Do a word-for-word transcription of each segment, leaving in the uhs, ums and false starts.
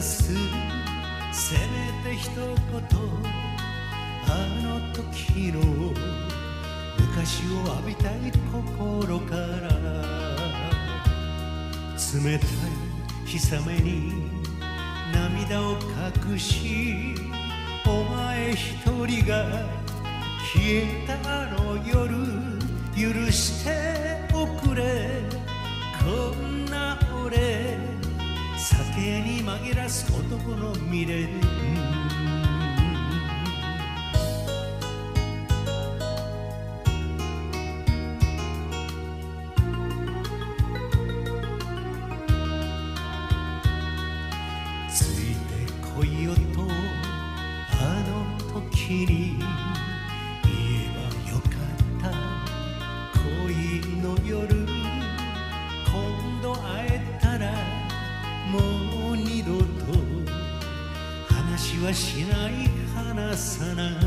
すせめて一言あの時の昔を浴びたい心から冷たい日雨に涙を隠しお前一人が消えたあの夜許しておくれこんな俺酒に紛らす男の未練ついてこいよとあの時に言えばよかった恋の夜今度会えたらもう二度と話はしない話さない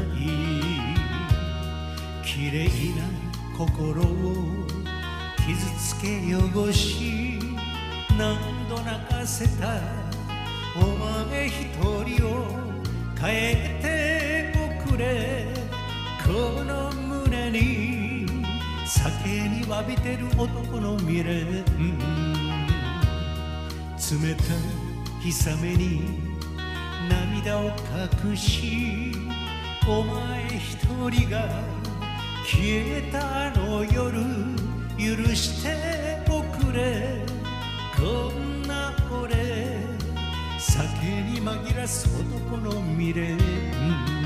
綺麗な心を傷つけ汚し何度泣かせたお前一人を帰っておくれこの胸に酒に詫びてる男の未練冷たい日雨に涙を隠しお前一人が消えたあの夜許しておくれこんな俺酒に紛らす男の未練